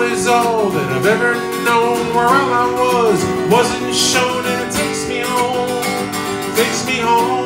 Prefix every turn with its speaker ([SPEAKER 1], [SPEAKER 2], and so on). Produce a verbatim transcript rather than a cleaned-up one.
[SPEAKER 1] is all that I've ever known, where all I was wasn't shown, and it takes me home, takes me home.